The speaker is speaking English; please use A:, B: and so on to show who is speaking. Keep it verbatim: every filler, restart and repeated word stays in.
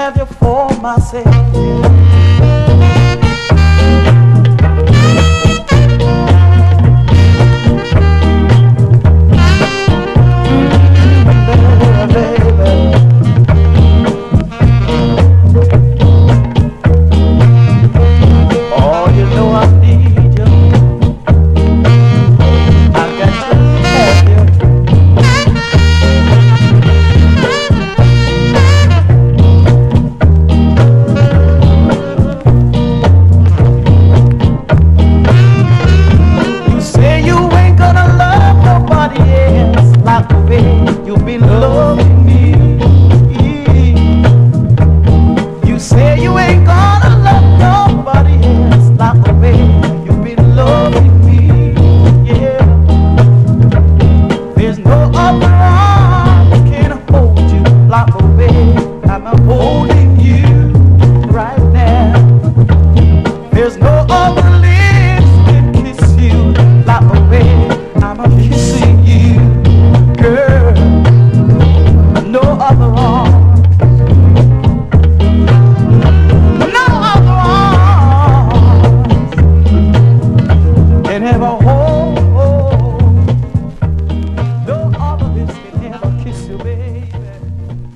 A: have you for myself. You've been loving me. You say you ain't gonna love nobody else like the way you've been loving me. Yeah, there's no other arm that can hold you like the way I'm holding you right now. There's no other lips that can kiss you like the way I'm kissing you, girl. No other arms, no other arms can ever